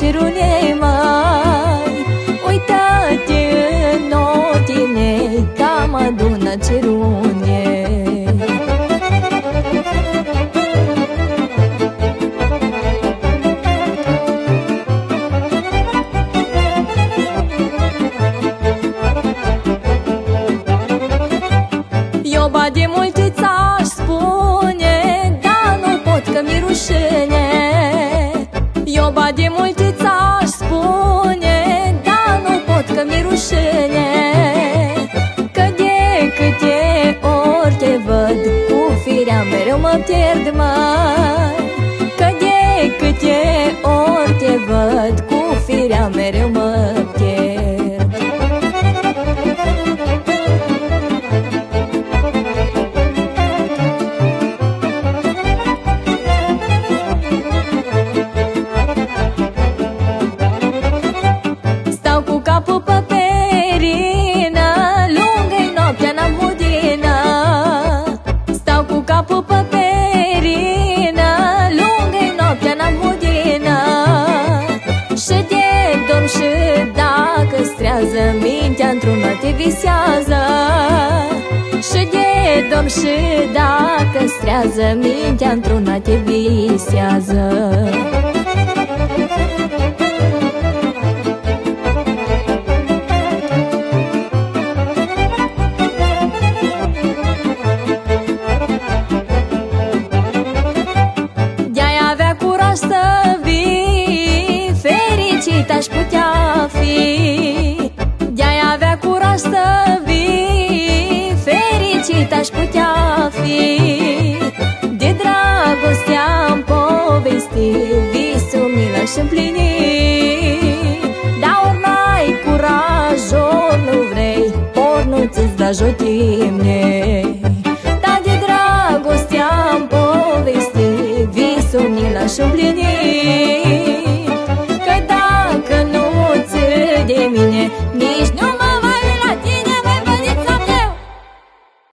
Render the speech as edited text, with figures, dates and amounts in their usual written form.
cerul ei mai. Uită-te în ochii mei, cam adună cerul ei. Eu ba de multe ți-aș spune, dar nu pot că mi-e rușine. Eu ba de multe ți-aș spune, dar nu pot că mi-e rușine. Că de câte ori te văd, cu firea mereu mă pierd, mai. Că de câte ori te văd, cu firea mereu mă pierd. Capul pe perină, lungă-i noaptea, n-am budină. Stau cu capul pe perină, lungă-i noaptea, n-am budină. Și de dorm și dacă strează, mintea într-una te visează. Și de dorm și dacă strează, mintea într-una te visează. Aș putea fi, de-ai avea curaj să vii, fericit aș putea fi. De dragoste am povestit, visul mi l-aș împlini. Dar ori n-ai curaj, ori nu vrei, ori nu ți-ți da jotimnei. Dar de dragoste am povestit, visul mi l-aș împlini. De mine nici nu